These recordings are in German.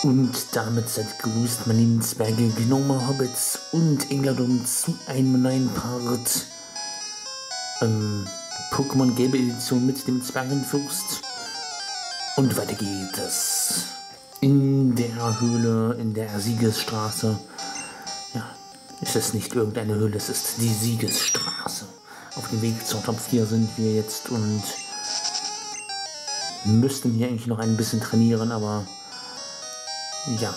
Und damit seid gegrüßt, meine lieben Zwerge, Gnome, Hobbits und Engladum zu einem neuen Part Pokémon Gelbe Edition mit dem Zwergenfürst. Und weiter geht es in der Höhle, in der Siegesstraße. Ja, es ist nicht irgendeine Höhle, es ist die Siegesstraße. Auf dem Weg zur Top 4 sind wir jetzt und müssten hier eigentlich noch ein bisschen trainieren, aber ja,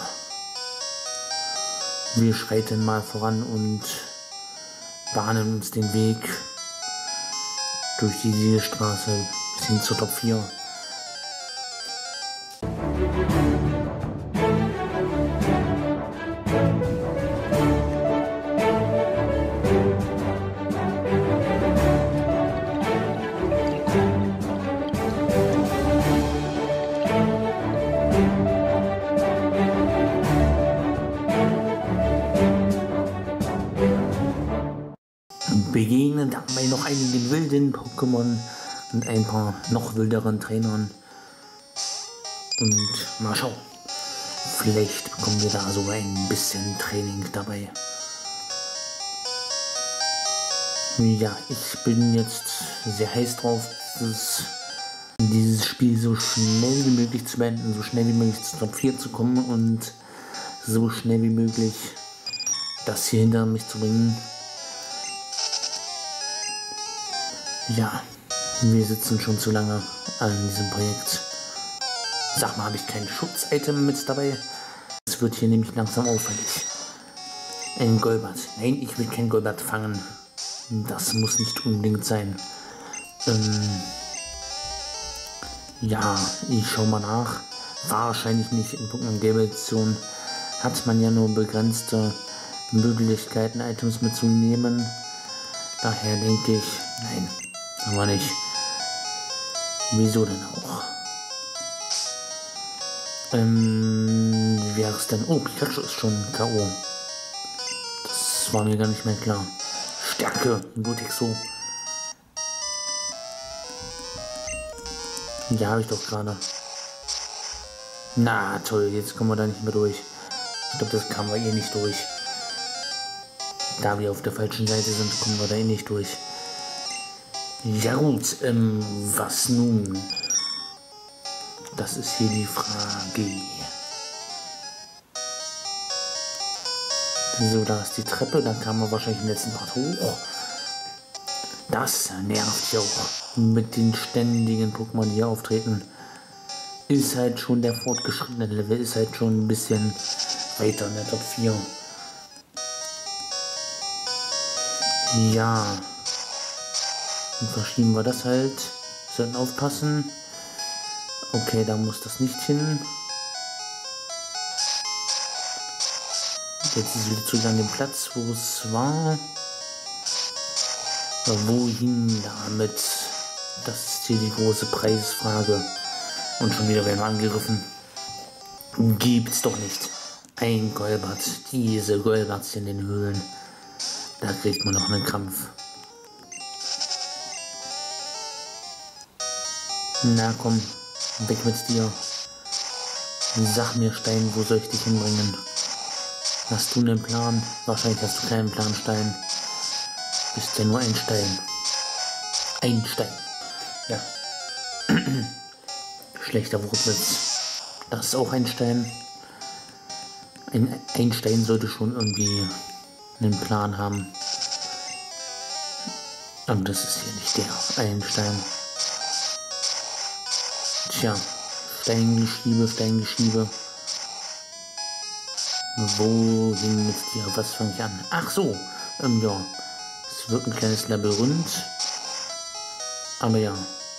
wir schreiten mal voran und bahnen uns den Weg durch die Siegesstraße bis hin zur Top 4. Begegnen dabei noch einigen wilden Pokémon und ein paar noch wilderen Trainern. Und mal schauen, vielleicht bekommen wir da sogar ein bisschen Training dabei. Ja, ich bin jetzt sehr heiß drauf, dieses Spiel so schnell wie möglich zu beenden, so schnell wie möglich zu Top 4 zu kommen und so schnell wie möglich das hier hinter mich zu bringen. Ja, wir sitzen schon zu lange an diesem Projekt. Sag mal, habe ich kein Schutz-Item mit dabei? Es wird hier nämlich langsam auffällig. Ein Golbat. Nein, ich will kein Golbat fangen. Das muss nicht unbedingt sein. Ja, ich schau mal nach. Wahrscheinlich nicht. In Pokémon Gelbe Edition hat man ja nur begrenzte Möglichkeiten, Items mitzunehmen. Daher denke ich, nein. Aber nicht. Wieso denn auch? Wie wäre es denn? Oh, Pikachu ist schon K.O. Das war mir gar nicht mehr klar. Stärke, gut so. Ja, habe ich doch gerade. Na toll, jetzt kommen wir da nicht mehr durch. Ich glaube, das kamen wir eh nicht durch. Da wir auf der falschen Seite sind, kommen wir da eh nicht durch. Ja gut, was nun? Das ist hier die Frage. So, da ist die Treppe, da kam man wahrscheinlich im letzten Part hoch. Das nervt ja auch mit den ständigen Pokémon, die hier auftreten. Ist halt schon der fortgeschrittene Level, ist halt schon ein bisschen weiter in der Top 4. Ja. Und verschieben wir das halt. Sollten aufpassen. Okay, da muss das nicht hin. Jetzt ist es wieder zurück an den Platz, wo es war. Wohin damit? Das ist hier die große Preisfrage. Und schon wieder werden wir angegriffen. Gibt's doch nicht. Ein Golbat. Diese Golbats in den Höhlen. Da kriegt man noch einen Krampf. Na komm, weg mit dir. Sag mir, Stein, wo soll ich dich hinbringen? Hast du einen Plan? Wahrscheinlich hast du keinen Plan, Stein. Bist ja nur ein Stein. Ein Stein. Ja. Schlechter Wortwitz. Das ist auch ein Stein. Ein Stein sollte schon irgendwie einen Plan haben. Aber das ist hier nicht der. Ein Stein. Tja, Steingeschiebe. Wohin mit dir? Was fange ich an? Ach so, ja. Es wird ein kleines Labyrinth. Aber ja.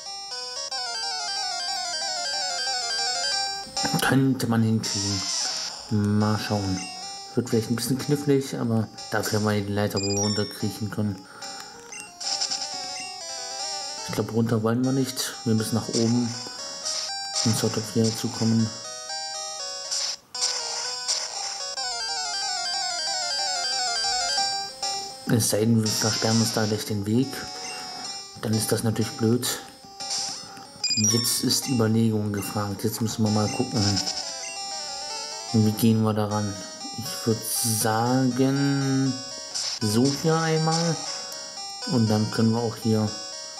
Könnte man hinkriegen. Mal schauen. Wird vielleicht ein bisschen knifflig, aber dafür haben wir die Leiter, wo wir runterkriechen können. Ich glaube, runter wollen wir nicht. Wir müssen nach oben, um zur Top 4 zu kommen. Es sei denn, wir versperren uns da gleich den Weg. Dann ist das natürlich blöd. Jetzt ist Überlegung gefragt. Jetzt müssen wir mal gucken. Wie gehen wir daran? Ich würde sagen, so hier einmal. Und dann können wir auch hier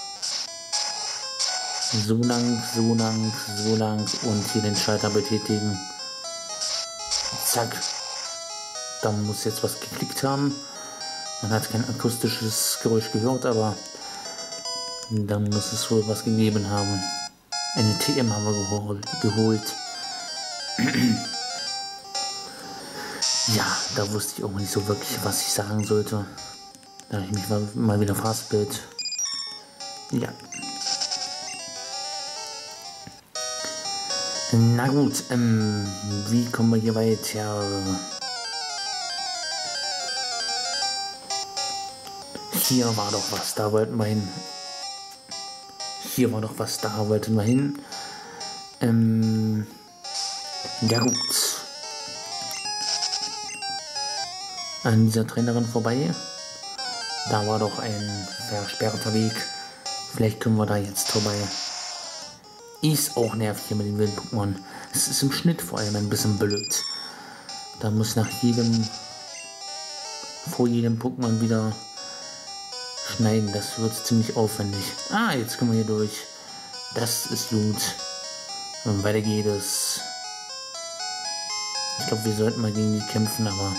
so lang, so lang, so lang und hier den Schalter betätigen. Zack. Da muss jetzt was geklickt haben. Man hat kein akustisches Geräusch gehört, aber da muss es wohl was gegeben haben. Eine TM haben wir geholt. Ja, da wusste ich auch nicht so wirklich, was ich sagen sollte. Da habe ich mich mal wieder verhaspelt. Ja. Na gut, wie kommen wir hier weiter? Hier war doch was, da wollten wir hin. Hier war doch was, da wollten wir hin. Ja gut. An dieser Trainerin vorbei. Da war doch ein versperrter Weg. Vielleicht können wir da jetzt vorbei. Ist auch nervig hier mit den wilden Pokémon. Es ist im Schnitt vor allem ein bisschen blöd. Da muss vor jedem Pokémon wieder schneiden. Das wird ziemlich aufwendig. Ah, jetzt können wir hier durch. Das ist gut. Und weiter geht es. Ich glaube, wir sollten mal gegen die kämpfen, aber...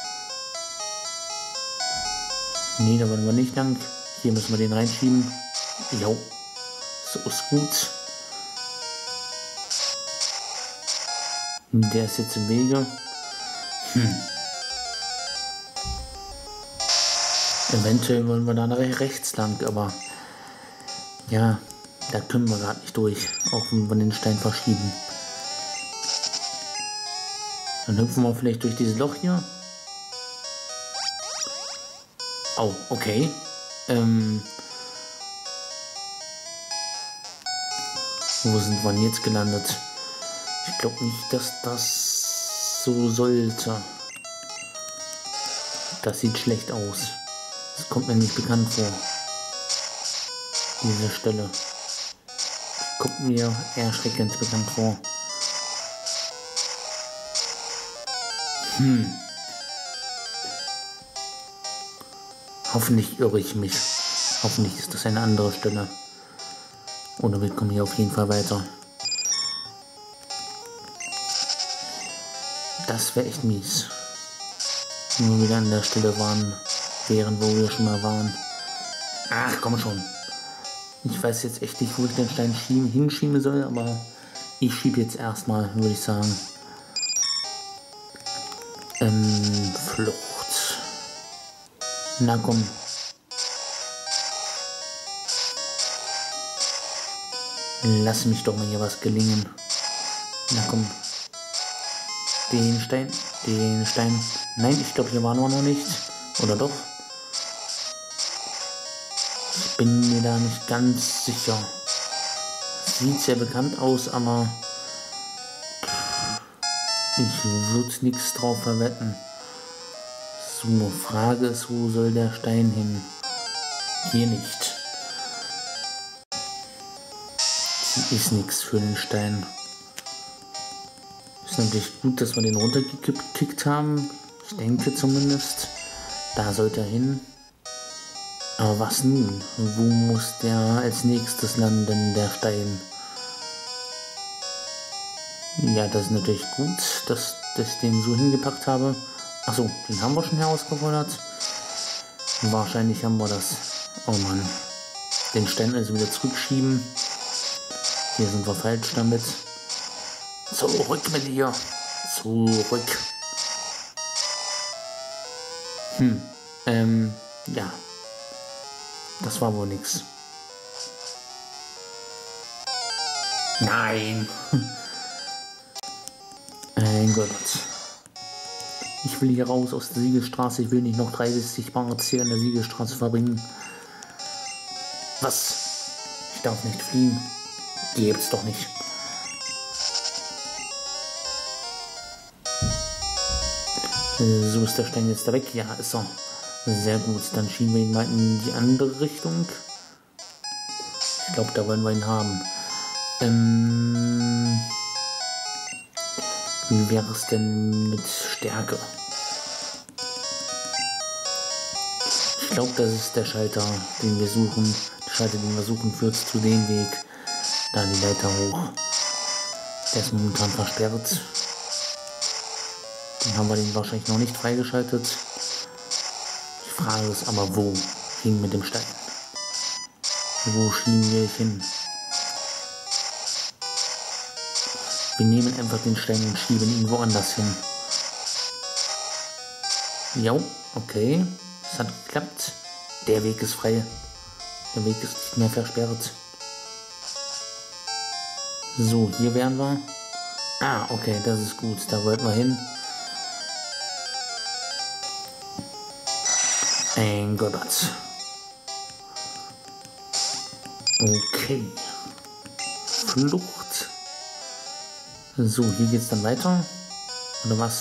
Nee, da wollen wir nicht lang. Hier müssen wir den reinschieben. Jo. So ist gut. Der ist jetzt im Wege. Eventuell wollen wir da nach rechts lang, aber ja, da können wir gerade nicht durch, auch wenn wir den Stein verschieben. Dann hüpfen wir vielleicht durch dieses Loch hier. Oh, okay. Wo sind wir denn jetzt gelandet? Ich glaube nicht, dass das so sollte. Das sieht schlecht aus. Das kommt mir nicht bekannt vor. Diese Stelle. Kommt mir erschreckend bekannt vor. Hoffentlich irre ich mich. Hoffentlich ist das eine andere Stelle. Oder wir kommen hier auf jeden Fall weiter. Das wäre echt mies. Wenn wir wieder an der Stelle wären, wo wir schon mal waren. Ach, komm schon. Ich weiß jetzt echt nicht, wo ich den Stein hinschieben soll, aber ich schiebe jetzt erstmal, würde ich sagen. Flucht. Na komm. Lass mich doch mal hier was gelingen. Na komm. Den Stein. Nein, ich glaube, hier waren wir noch nicht. Oder doch? Ich bin mir da nicht ganz sicher. Sieht sehr bekannt aus, aber ich würde nichts drauf verwetten. So, Frage ist, wo soll der Stein hin? Hier nicht. Hier ist nichts für den Stein. Ist natürlich gut, dass wir den runtergekickt haben. Ich denke zumindest. Da sollte er hin. Aber was nun? Wo muss der als nächstes landen, der Stein? Ja, das ist natürlich gut, dass ich den so hingepackt habe. Achso, den haben wir schon herausgefordert. Wahrscheinlich haben wir das. Oh Mann. Den Stein also wieder zurückschieben. Hier sind wir falsch damit. Zurück mit dir. Zurück. Ja. Das war wohl nix. Nein. Mein Gott. Ich will hier raus aus der Siegelstraße. Ich will nicht noch 30 Parts hier in der Siegelstraße verbringen. Was? Ich darf nicht fliehen. Gibt's doch nicht. So ist der Stein jetzt da weg. Ja, ist er. Sehr gut. Dann schieben wir ihn mal in die andere Richtung. Ich glaube, da wollen wir ihn haben. Wie wäre es denn mit Stärke? Ich glaube, das ist der Schalter, den wir suchen. Der Schalter, den wir suchen, führt zu dem Weg. Da die Leiter hoch. Der ist momentan versperrt. Dann haben wir den wahrscheinlich noch nicht freigeschaltet. Die Frage ist aber, wo hin mit dem Stein? Wo schieben wir hin? Wir nehmen einfach den Stein und schieben ihn woanders hin. Ja, okay. Es hat geklappt. Der Weg ist frei. Der Weg ist nicht mehr versperrt. So, hier wären wir. Ah, okay, das ist gut. Da wollten wir hin. Ein Gott. Okay. Flucht. So, hier geht's dann weiter. Oder was?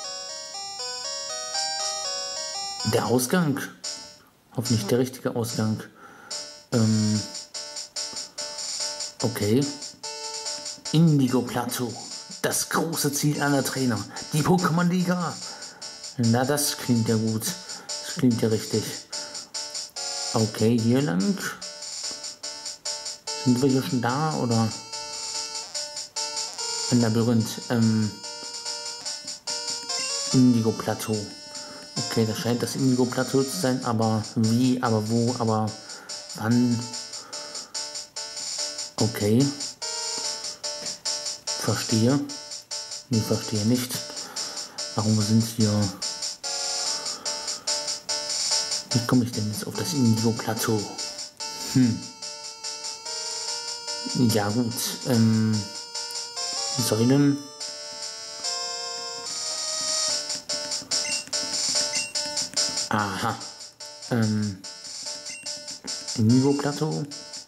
Der Ausgang. Hoffentlich der richtige Ausgang. Okay. Indigo Plateau. Das große Ziel aller Trainer. Die Pokémon Liga. Na, das klingt ja gut. Das klingt ja richtig. Okay, hier lang. Sind wir hier schon da, oder? Ein Labyrinth. Indigo Plateau. Okay, das scheint das Indigo Plateau zu sein, aber wie, aber wo, aber wann? Okay. Verstehe. Nee, verstehe nicht. Warum sind hier... Wie komme ich denn jetzt auf das Indigo Plateau? Ja gut. Säulen. Aha. Indigo Plateau.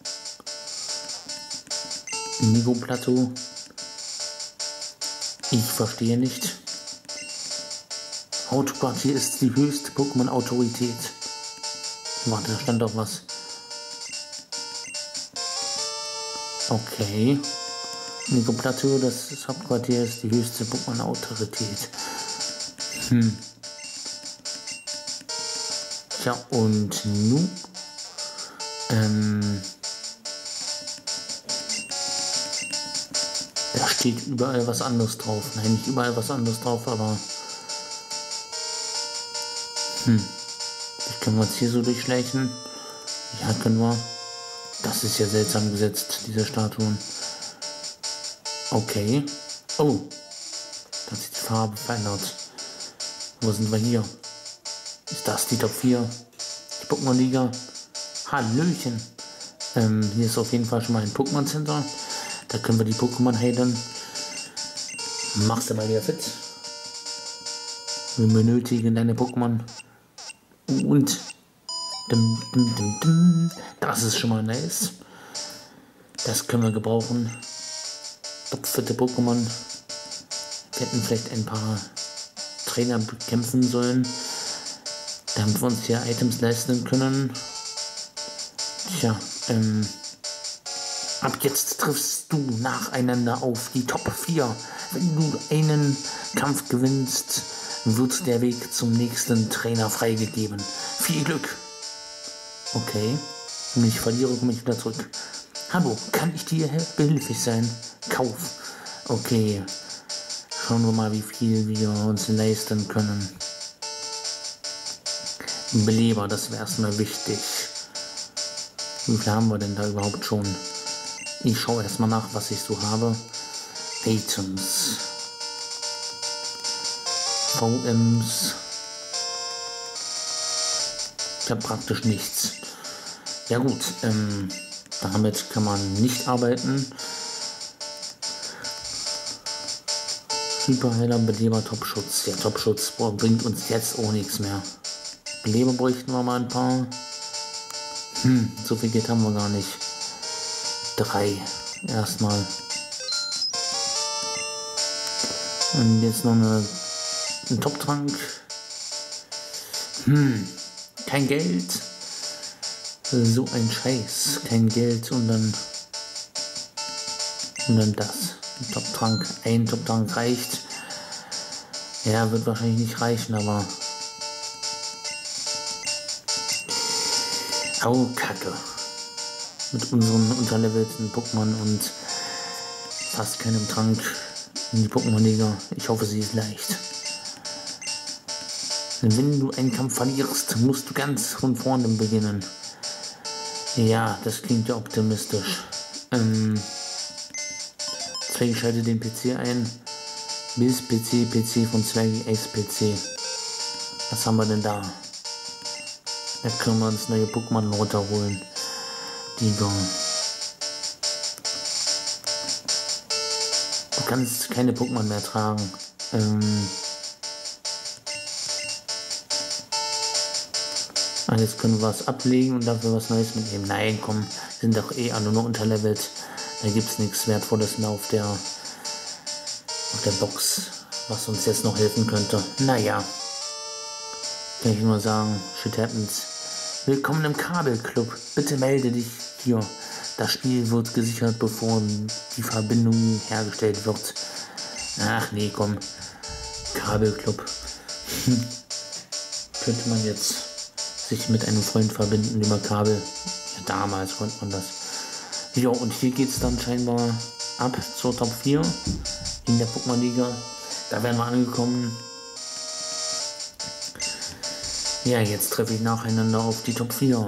Indigo Plateau. Ich verstehe nicht. Hautquartier ist die höchste Pokémon-Autorität. Warte, da stand doch was. Okay. Indigo Plateau, das Hauptquartier, ist die höchste Pokémon-Autorität. Tja, und nun? Da steht überall was anderes drauf. Nein, nicht überall was anderes drauf, aber... Vielleicht können wir uns hier so durchschleichen. Ja, können wir. Das ist ja seltsam gesetzt, diese Statuen. Okay. Oh. Da hat sich die Farbe verändert. Wo sind wir hier? Ist das die Top 4? Die Pokémon Liga? Hallöchen. Hier ist auf jeden Fall schon mal ein Pokémon Center. Da können wir die Pokémon heilen. Machst du mal wieder fit. Wir benötigen deine Pokémon. Und das ist schon mal nice. Das können wir gebrauchen. Topfitte Pokémon. Wir hätten vielleicht ein paar Trainer bekämpfen sollen, damit wir uns hier Items leisten können. Tja, ab jetzt triffst du nacheinander auf die Top 4. Wenn du einen Kampf gewinnst, wird der Weg zum nächsten Trainer freigegeben. Viel Glück! Okay, wenn ich verliere, komme ich wieder zurück. Hallo, kann ich dir behilflich sein? Kauf. Okay, schauen wir mal, wie viel wir uns leisten können. Beleber, das wäre erstmal wichtig. Wie viel haben wir denn da überhaupt schon? Ich schaue erstmal nach, was ich so habe. Items. VMs. Ich habe praktisch nichts. Ja gut, damit kann man nicht arbeiten. Hyperheiler, Beleber, Topschutz. Ja, Topschutz bringt uns jetzt auch nichts mehr. Beleber bräuchten wir mal ein paar. So viel Geld haben wir gar nicht. 3 erstmal. Und jetzt noch ein Top-Trank. Kein Geld. So ein Scheiß. Kein Geld und dann das. Ein Top-Trank reicht. Ja, wird wahrscheinlich nicht reichen, aber... Au, Kacke. Mit unseren unterlevelten Pokémon und fast keinem Trank in die Pokémon-Liga. Ich hoffe, sie ist leicht. Wenn du einen Kampf verlierst, musst du ganz von vorne beginnen. Ja, das klingt ja optimistisch. Zwergi schalte den PC ein. Bis PC von Zwergi Ex-PC. Was haben wir denn da? Da können wir uns neue Pokémon runterholen. Die du kannst keine Pokémon mehr tragen. Jetzt können wir was ablegen und dafür was Neues mitnehmen. Nein, komm, sind doch eh alle nur unterlevelt. Da gibt es nichts Wertvolles mehr auf der Box, was uns jetzt noch helfen könnte. Naja, kann ich nur sagen, shit happens. Willkommen im Kabelclub. Bitte melde dich hier. Das Spiel wird gesichert, bevor die Verbindung hergestellt wird. Ach nee, komm. Kabelclub. Könnte man jetzt sich mit einem Freund verbinden über Kabel. Ja, damals konnte man das. Ja, und hier geht es dann scheinbar ab zur Top 4 in der Pokémon-Liga. Da wären wir angekommen. Ja, jetzt treffe ich nacheinander auf die Top 4.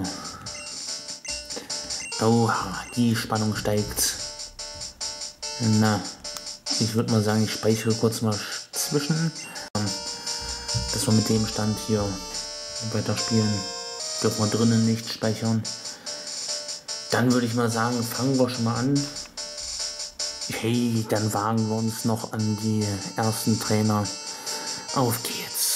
Oha, die Spannung steigt. Na, ich würde mal sagen, ich speichere kurz mal zwischen, dass wir mit dem Stand hier weiterspielen. Dürfen wir drinnen nicht speichern. Dann würde ich mal sagen, fangen wir schon mal an. Hey, dann wagen wir uns noch an die ersten Trainer. Auf geht's.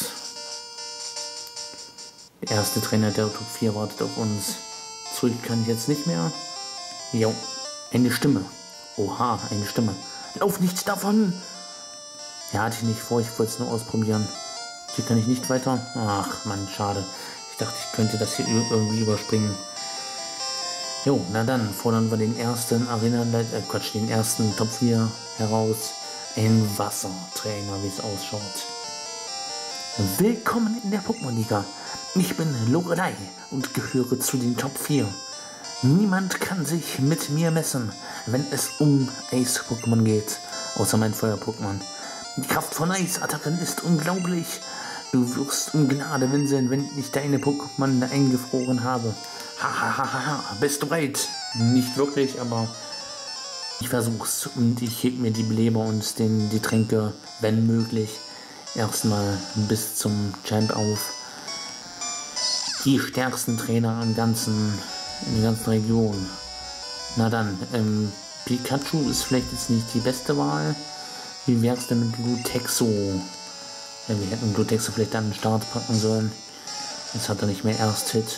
Der erste Trainer der Top 4 wartet auf uns. Zurück kann ich jetzt nicht mehr. Jo, eine Stimme. Oha, eine Stimme. Lauf nicht davon! Ja, hatte ich nicht vor, ich wollte es nur ausprobieren. Hier kann ich nicht weiter. Ach Mann, schade. Ich dachte, ich könnte das hier irgendwie überspringen. Jo, na dann fordern wir den ersten den ersten Top 4 heraus. Ein Wassertrainer, wie es ausschaut. Willkommen in der Pokémon-Liga. Ich bin Lorelei und gehöre zu den Top 4. Niemand kann sich mit mir messen, wenn es um Eis-Pokémon geht, außer mein Feuer-Pokémon. Die Kraft von Eisattacken ist unglaublich. Du wirst um Gnade winseln, wenn ich deine Pokémon eingefroren habe. Hahaha, bist du bereit? Nicht wirklich, aber ich versuch's und ich heb mir die Beleber und die Tränke, wenn möglich, erstmal bis zum Champ auf. Die stärksten Trainer in der ganzen Region. Na dann, Pikachu ist vielleicht jetzt nicht die beste Wahl. Wie wär's denn mit Glutexo? Ja, wir hätten Glutexo vielleicht an den Start packen sollen. Jetzt hat er nicht mehr Ersthit.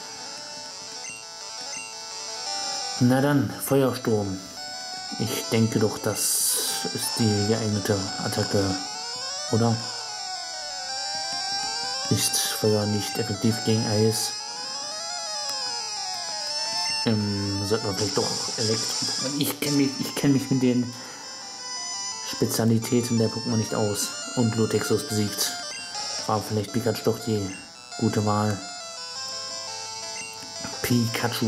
Na dann, Feuersturm. Ich denke doch, das ist die geeignete Attacke, oder? Ist Feuer nicht effektiv gegen Eis? Sollten wir vielleicht doch Elektro... Ich kenn mich mit den Spezialitäten der Pokémon nicht aus. Und Glutexo ist besiegt. War vielleicht Pikachu doch die gute Wahl. Pikachu.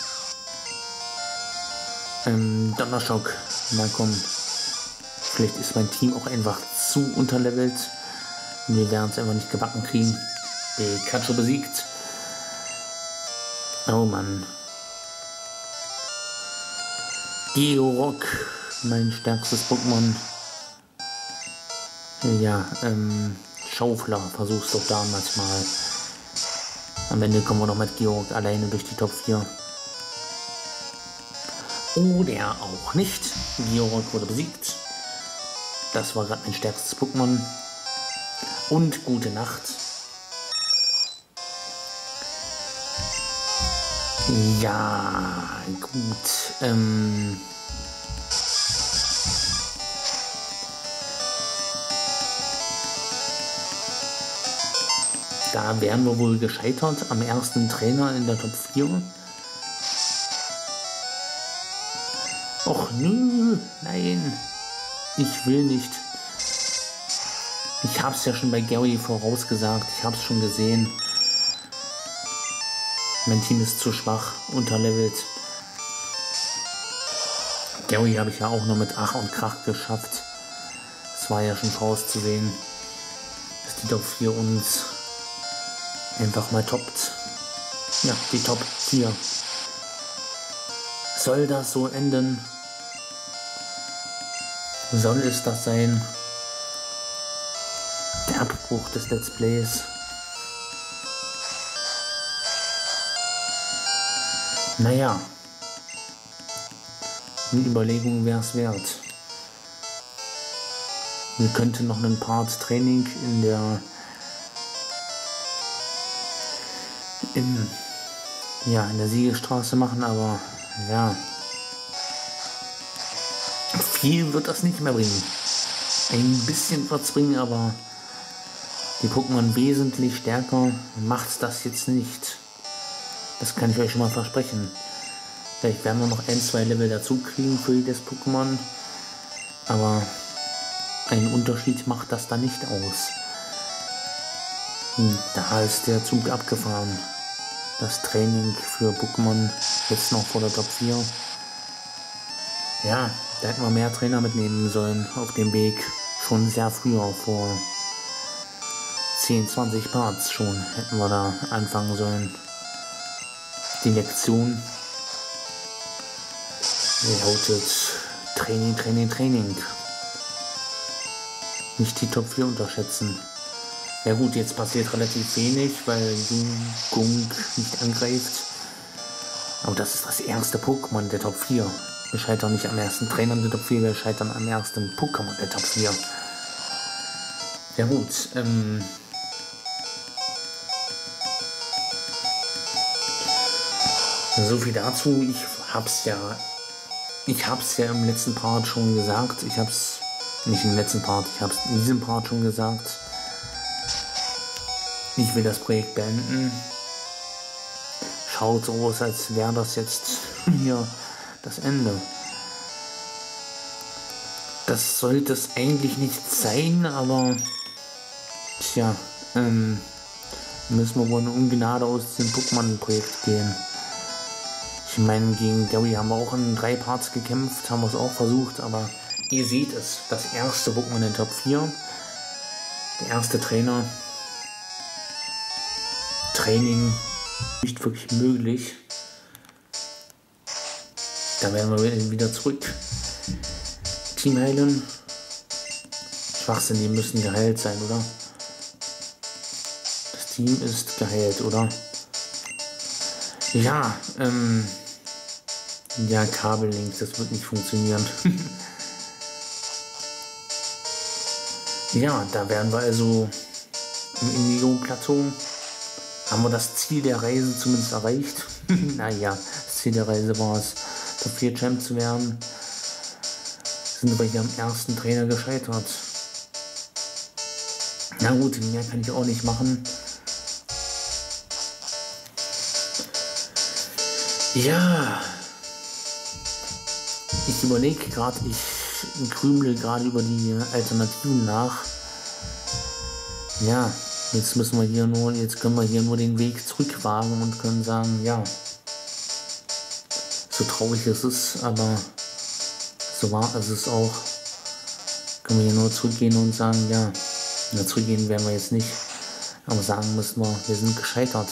Donnerschock. Mal kommen. Vielleicht ist mein Team auch einfach zu unterlevelt. Wir werden es einfach nicht gebacken kriegen. Pikachu besiegt. Oh Mann. Georock, mein stärkstes Pokémon. Ja, Schaufler, versuch's doch damals mal. Am Ende kommen wir noch mit Georock alleine durch die Top 4. Oder auch nicht. Georock wurde besiegt. Das war gerade mein stärkstes Pokémon. Und gute Nacht. Ja, gut. Da wären wir wohl gescheitert am ersten Trainer in der Top 4. Och nö, nein. Ich will nicht. Ich habe es ja schon bei Gary vorausgesagt, ich habe es schon gesehen. Mein Team ist zu schwach, unterlevelt. Gary habe ich ja auch nur mit Ach und Krach geschafft. Es war ja schon vorauszusehen, dass die Top 4 uns einfach mal toppt. Ja, die Top 4. Soll das so enden? Soll es das sein? Der Abbruch des Let's Plays. Naja, eine Überlegung wäre es wert. Wir könnten noch einen Part Training in der Siegestraße machen, aber ja, viel wird das nicht mehr bringen. Ein bisschen wird es bringen, aber die Pokémon wesentlich stärker macht das jetzt nicht. Das kann ich euch schon mal versprechen. Vielleicht werden wir noch 1-2 Level dazu kriegen für jedes Pokémon, aber einen Unterschied macht das da nicht aus. Da ist der Zug abgefahren. Das Training für Pokémon jetzt noch vor der Top 4. Ja, da hätten wir mehr Trainer mitnehmen sollen auf dem Weg. Schon sehr früher, vor 10, 20 Parts schon hätten wir da anfangen sollen. Die Lektion lautet Training, Training, Training. Nicht die Top 4 unterschätzen. Ja gut, jetzt passiert relativ wenig, weil Gunk nicht angreift. Aber das ist das erste Pokémon der Top 4. Wir scheitern nicht am ersten Trainer der Top 4, wir scheitern am ersten Pokémon der Top 4. Ja gut, so viel dazu. Ich hab's ja im letzten Part schon gesagt. Ich hab's nicht im letzten Part, ich hab's in diesem Part schon gesagt. Ich will das Projekt beenden. Schaut so aus, als wäre das jetzt hier das Ende. Das sollte es eigentlich nicht sein, aber tja, müssen wir wohl eine Ungnade aus dem Pokémon-Projekt gehen. Ich meine, gegen Gary haben wir auch in 3 Parts gekämpft, haben wir es auch versucht, aber ihr seht es, das erste Pokémon in den Top 4, der erste Trainer, Training nicht wirklich möglich. Da werden wir wieder zurück. Team heilen. Schwachsinn, die müssen geheilt sein, oder? Das Team ist geheilt, oder? Ja, ja, Kabellinks, das wird nicht funktionieren. Ja, da werden wir also im Indigo-Plateau. Haben wir das Ziel der Reise zumindest erreicht? Naja, das Ziel der Reise war es, Top 4 Champ zu werden. Sind aber hier am ersten Trainer gescheitert. Na gut, mehr kann ich auch nicht machen. Ja, ich überlege gerade, ich grübel gerade über die Alternativen nach. Ja, jetzt können wir hier nur den Weg zurückwagen und können sagen, ja, so traurig es ist, aber so wahr ist es auch. Können wir hier nur zurückgehen und sagen, ja, zurückgehen werden wir jetzt nicht, aber sagen müssen wir sind gescheitert.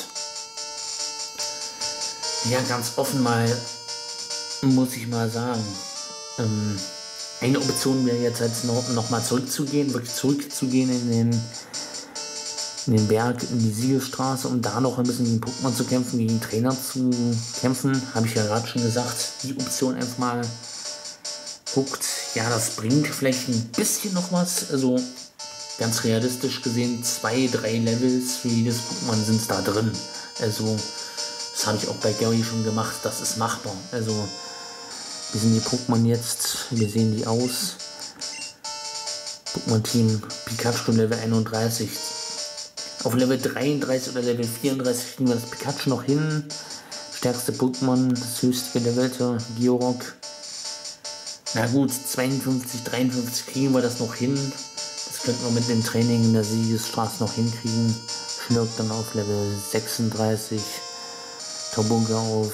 Ja, ganz offen mal, muss ich mal sagen, eine Option wäre jetzt halt noch mal zurückzugehen, wirklich zurückzugehen in den Berg, in die Siegelstraße, um da noch ein bisschen gegen Pokémon zu kämpfen, gegen Trainer zu kämpfen. Habe ich ja gerade schon gesagt, die Option einfach mal guckt. Ja, das bringt vielleicht ein bisschen noch was, also ganz realistisch gesehen 2, 3 Levels für jedes Pokémon sind es da drin. Also das habe ich auch bei Gary schon gemacht, das ist machbar. Also wie sind die Pokémon jetzt? Wie sehen die aus? Pokémon Team Pikachu Level 31. Auf Level 33 oder Level 34 kriegen wir das Pikachu noch hin. Stärkste Pokémon, das höchst gelevelte Georock. Na gut, 52, 53 kriegen wir das noch hin. Das könnten wir mit dem Training in der Siegesstraße noch hinkriegen. Schnörk dann auf Level 36, Tobunga auf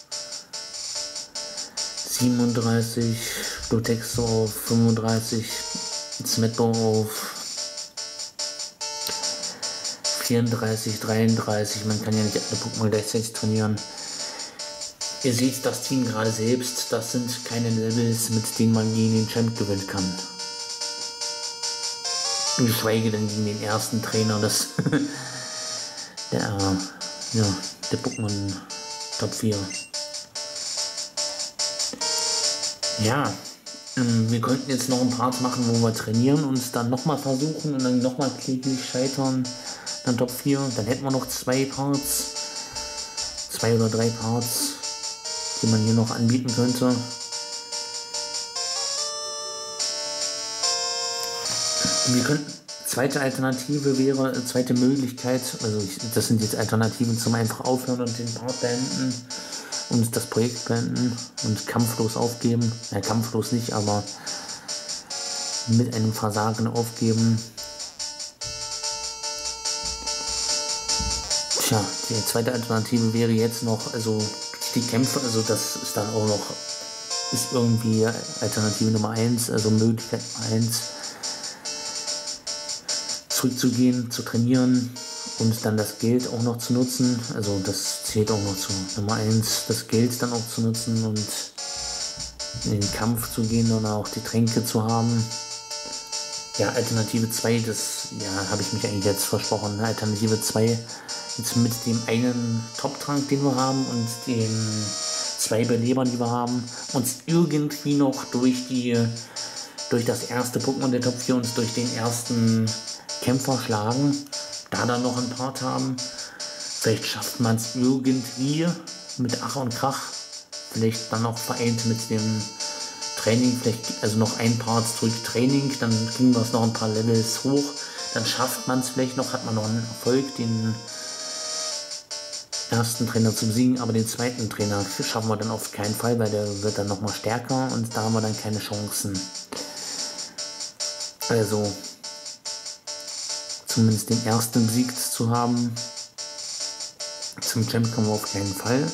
37, Lotexo auf 35, Smetbo auf 34, 33. Man kann ja nicht alle Pokémon gleichzeitig trainieren. Ihr seht das Team gerade selbst, das sind keine Levels, mit denen man gegen den Champ gewinnen kann. Geschweige denn gegen den ersten Trainer des der Pokémon Top 4. Ja, wir könnten jetzt noch ein Part machen, wo wir trainieren und es dann nochmal versuchen und dann nochmal kläglich scheitern. Dann Top 4, dann hätten wir noch 2 oder 3 Parts, die man hier noch anbieten könnte. Wir könnten, zweite Möglichkeit, also das sind jetzt Alternativen zum einfach aufhören und den Part beenden und das Projekt beenden und kampflos aufgeben. Ja, kampflos nicht, aber mit einem Versagen aufgeben. Tja, die zweite Alternative wäre jetzt noch, also die Kämpfe, also das ist dann auch noch, ist irgendwie Alternative Nummer 1, also Möglichkeit Nummer 1, zurückzugehen, zu trainieren und dann das Geld auch noch zu nutzen, also das zählt auch noch zu Nummer 1, das Geld dann auch zu nutzen und in den Kampf zu gehen und auch die Tränke zu haben. Ja, Alternative 2, das habe ich mich eigentlich jetzt versprochen, Alternative 2, jetzt mit dem einen Top-Trank, den wir haben und den 2 Belebern, die wir haben, uns irgendwie noch durch das erste Pokémon der Top 4 uns durch den ersten Kämpfer schlagen, da dann noch ein Part haben. Vielleicht schafft man es irgendwie mit Ach und Krach, vielleicht dann noch vereint mit dem Training, vielleicht also noch ein Part durch Training, dann kriegen wir es noch ein paar Levels hoch, dann schafft man es vielleicht noch, hat man noch einen Erfolg, den ersten Trainer zu besiegen, aber den zweiten Trainer schaffen wir dann auf keinen Fall, weil der wird dann nochmal stärker und da haben wir dann keine Chancen. Also zumindest den ersten besiegt zu haben. Zum Champ kommen wir auf keinen Fall.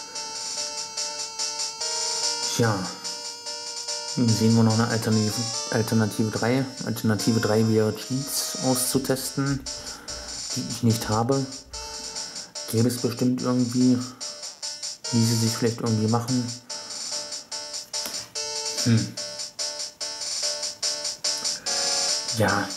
Tja, sehen wir noch eine Alternative 3. Alternative 3 wäre Cheats auszutesten, die ich nicht habe. Gäbe es bestimmt irgendwie, wie sie sich vielleicht irgendwie machen. Ja.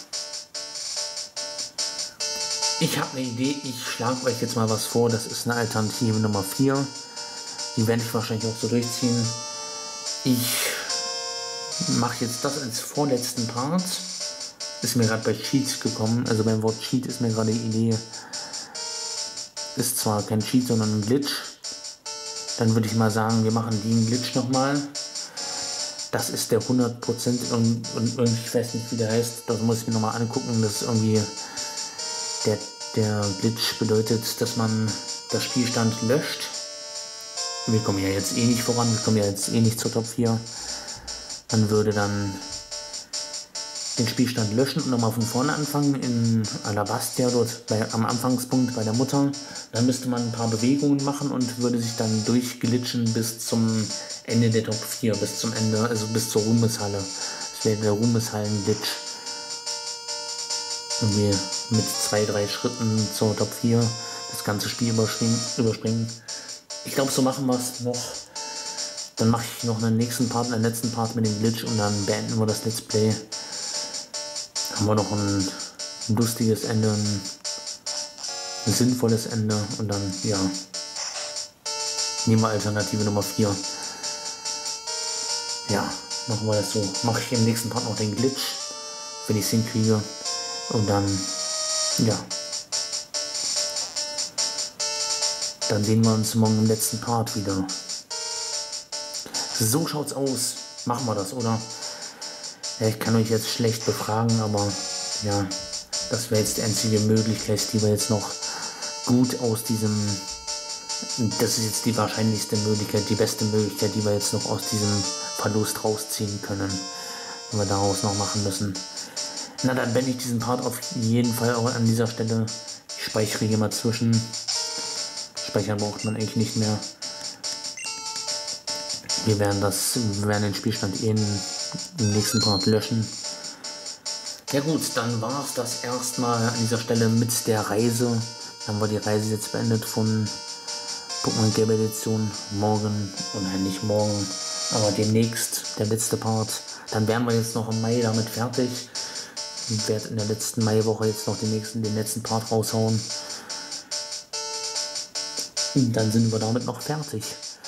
Ich habe eine Idee, ich schlage euch jetzt mal was vor, das ist eine Alternative Nummer 4. Die werde ich wahrscheinlich auch so durchziehen. Ich mache jetzt das als vorletzten Part. Ist mir gerade bei Cheat gekommen, also beim Wort Cheat ist mir gerade die Idee, ist zwar kein Cheat, sondern ein Glitch. Dann würde ich mal sagen, wir machen den Glitch nochmal. Das ist der 100% und irgendwie, ich weiß nicht wie der heißt, das muss ich mir nochmal angucken. Das ist irgendwie, der Glitch bedeutet, dass man das Spielstand löscht. Wir kommen ja jetzt eh nicht voran, wir kommen ja jetzt eh nicht zur Top 4. Man würde dann den Spielstand löschen und nochmal von vorne anfangen in Alabastia, dort am Anfangspunkt bei der Mutter. Dann müsste man ein paar Bewegungen machen und würde sich dann durchglitschen bis zum Ende der Top 4, bis zum Ende, also bis zur Ruhmeshalle. Das wäre der Ruhmeshallen-Glitch. Irgendwie mit 2-3 Schritten zur Top 4 das ganze Spiel überspringen. Ich glaube, so machen wir es noch. Dann mache ich noch einen nächsten Part, einen letzten Part mit dem Glitch und dann beenden wir das Let's Play. Haben wir noch ein lustiges Ende, ein sinnvolles Ende und dann, ja, nehmen wir Alternative Nummer 4. Ja, machen wir das so. Mache ich im nächsten Part noch den Glitch, wenn ich es hinkriege. Und dann, ja, dann sehen wir uns morgen im letzten Part wieder. So schaut's aus. Machen wir das, oder? Ja, ich kann euch jetzt schlecht befragen, aber ja, das wäre jetzt die einzige Möglichkeit, die wir jetzt noch gut aus diesem, das ist jetzt die wahrscheinlichste Möglichkeit, die beste Möglichkeit, die wir jetzt noch aus diesem Verlust rausziehen können, wenn wir daraus noch machen müssen. Na, dann beende ich diesen Part auf jeden Fall auch an dieser Stelle. Ich speichere hier mal zwischen. Speichern braucht man eigentlich nicht mehr. Wir werden den Spielstand im nächsten Part löschen. Ja gut, dann war es das erstmal an dieser Stelle mit der Reise. Dann war die Reise jetzt beendet von Pokémon Gelb Edition. Morgen, oder nicht morgen, aber demnächst der letzte Part. Dann wären wir jetzt noch im Mai damit fertig. Ich werde in der letzten Maiwoche jetzt noch den letzten Part raushauen. Und dann sind wir damit noch fertig.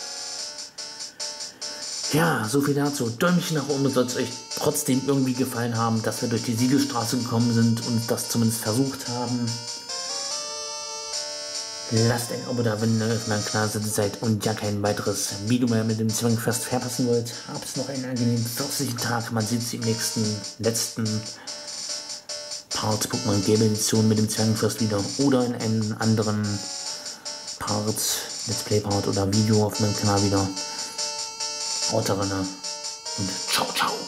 Ja, so viel dazu. Däumchen nach oben, soll es euch trotzdem irgendwie gefallen haben, dass wir durch die Siegesstraße gekommen sind und das zumindest versucht haben. Lasst ein Abo da, wenn ihr auf meinem Kanal seid und ja kein weiteres Video mehr mit dem Zwangfest verpassen wollt. Habt noch einen angenehmen 40. Tag. Man sieht sich im letzten Part Pokémon Gelb Edition mit dem Zwangfest wieder oder in einem anderen Part, Let's Play Part oder Video auf meinem Kanal wieder. Haut rein und ciao, ciao.